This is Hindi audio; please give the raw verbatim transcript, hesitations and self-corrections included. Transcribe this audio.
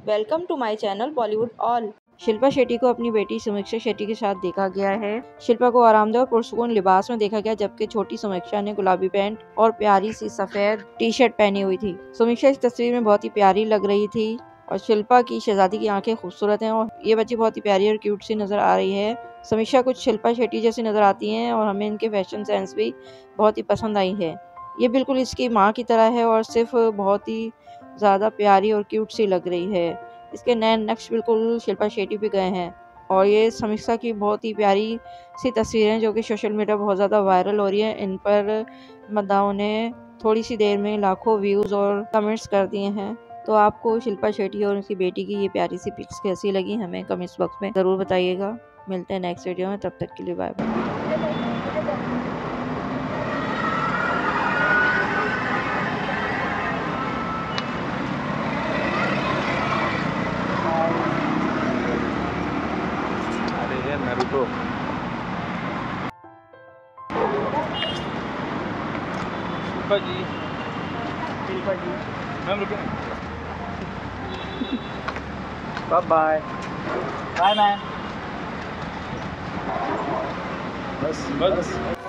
Welcome to my channel Bollywood all. Shilpa Shetty को अपनी बेटी समीक्षा शेट्टी के साथ देखा गया है। शिल्पा को आरामदेह और पुरसुकून लिबास में देखा गया, जबकि छोटी समीक्षा ने गुलाबी पैंट और प्यारी सी सफेद टी शर्ट पहनी हुई थी। समीक्षा इस तस्वीर में बहुत ही प्यारी लग रही थी और शिल्पा की शहजादी की आंखें खूबसूरत हैं और ये बच्ची बहुत ही प्यारी और क्यूट सी नजर आ रही है। समीक्षा कुछ शिल्पा शेट्टी जैसी नजर आती हैं और हमें इनके फैशन सेंस भी बहुत ही पसंद आई है। ये बिल्कुल इसकी माँ की तरह है और सिर्फ बहुत ही ज़्यादा प्यारी और क्यूट सी लग रही है। इसके नए नक्श बिल्कुल शिल्पा शेट्टी पे गए हैं और ये समीक्षा की बहुत ही प्यारी सी तस्वीरें जो कि सोशल मीडिया पर बहुत ज़्यादा वायरल हो रही है। इन पर मद्दाहों ने थोड़ी सी देर में लाखों व्यूज़ और कमेंट्स कर दिए हैं। तो आपको शिल्पा शेट्टी और उनकी बेटी की ये प्यारी सी पिक्स कैसी लगी, हमें कमेंट्स बॉक्स में ज़रूर बताइएगा। मिलते हैं नेक्स्ट वीडियो में, तब तक के लिए bye bye. Naruto. Shilpa ji, Shilpa ji, ma'am रुके। Bye bye, bye ma'am. बस बस।